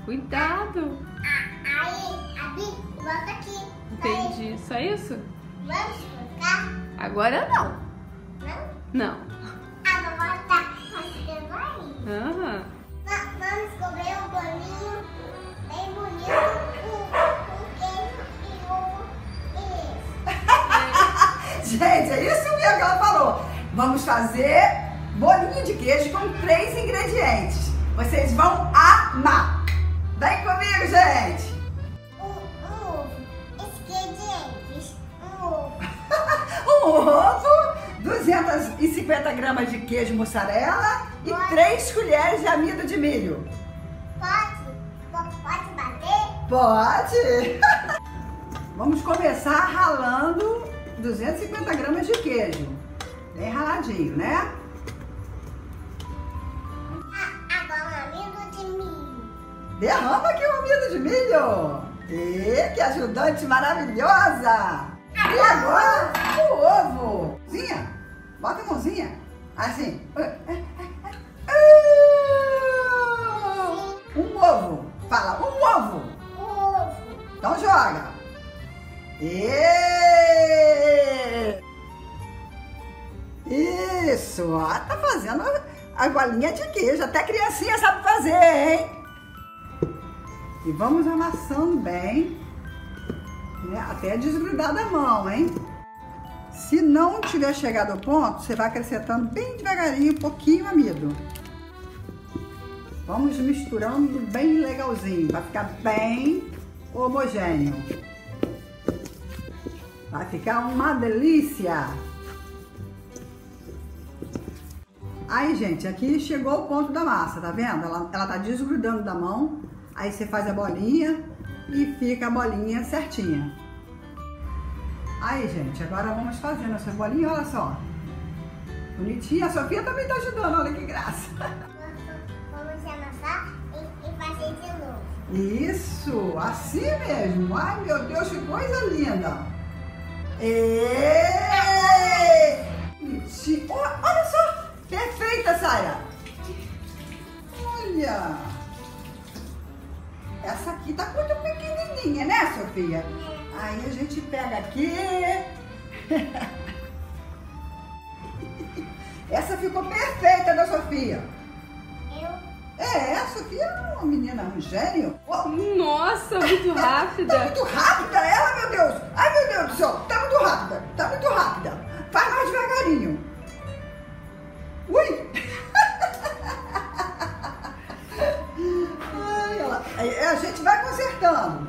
Cuidado. Aí, Abi, bota aqui. Entendi. Só isso? Vamos colocar? Agora não. Não? Não. Agora tá fazendo aí. Aham. Vamos comer um bolinho bem bonito com queijo e ovo e isso. Gente, é isso mesmo que ela falou. Vamos fazer bolinho de queijo com 3 ingredientes. Vocês vão amar. Vem comigo, gente. Um ovo, ingredientes, um ovo. Um ovo, 250 gramas de queijo mussarela e 3 colheres de amido de milho. Pode bater? Pode! Vamos começar ralando 250 gramas de queijo. Bem raladinho, né? Agora amido de milho. Derrama aqui o amido de milho. E que ajudante maravilhosa! E agora o ovo. Mãozinha, bota a mãozinha. Assim. Um ovo. Fala, um ovo. Ovo. Então joga. Isso, ó, tá fazendo a bolinha de queijo. Até criancinha sabe fazer, hein? E vamos amassando bem, né? Até desgrudar da mão, hein? Se não tiver chegado ao ponto, você vai acrescentando bem devagarinho, um pouquinho amido. Vamos misturando bem legalzinho, vai ficar bem homogêneo. Vai ficar uma delícia. Aí, gente, aqui chegou o ponto da massa, tá vendo? Ela tá desgrudando da mão. Aí você faz a bolinha e fica a bolinha certinha. Aí, gente, agora vamos fazendo essa bolinha, olha só. Bonitinha, a Sofia também tá ajudando, olha que graça. Vamos amassar e fazer de novo. Isso, assim mesmo. Ai, meu Deus, que coisa linda. Bonitinho. Olha só, perfeita, Sara. Olha. Essa aqui tá muito pequenininha, né, Sofia? Aí a gente pega aqui. Essa ficou perfeita da Sofia. A Sofia é uma menina, um gênio. Nossa, muito rápida. Tá muito rápida ela, meu Deus. Ai, meu Deus do céu. Tá muito rápida. Tá muito rápida. Faz mais devagarinho. Ui. A gente vai consertando.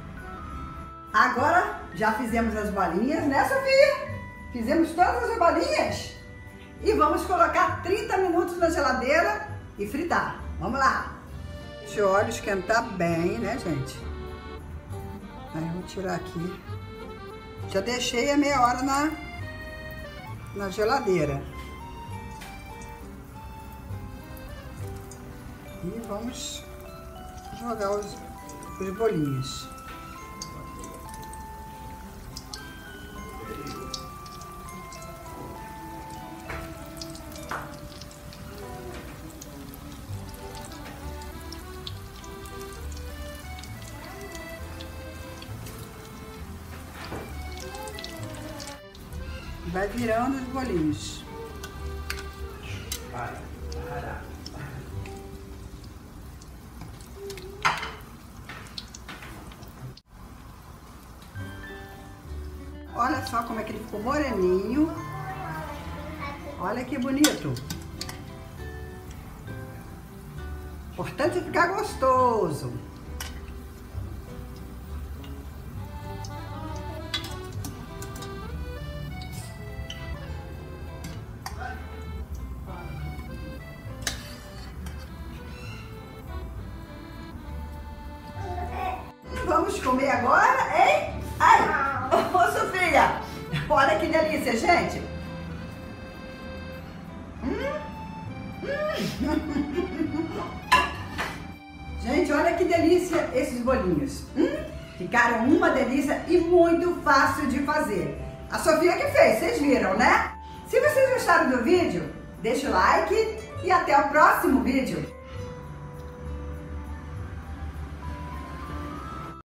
Agora já fizemos as bolinhas, né, Sofia? Fizemos todas as bolinhas e vamos colocar 30 minutos na geladeira e fritar. Vamos lá. Deixa o óleo esquentar bem, né, gente? Aí eu vou tirar aqui. Já deixei a meia hora na geladeira. E vamos jogar os bolinhos. Vai virando os bolinhos. Olha só como é que ele ficou moreninho. Olha que bonito. Importante é ficar gostoso. Vamos comer agora, hein? Ai! Ô, Sofia! Olha que delícia, gente! Gente, olha que delícia esses bolinhos. Ficaram uma delícia e muito fácil de fazer. A Sofia que fez, vocês viram, né? Se vocês gostaram do vídeo, deixa o like e até o próximo vídeo.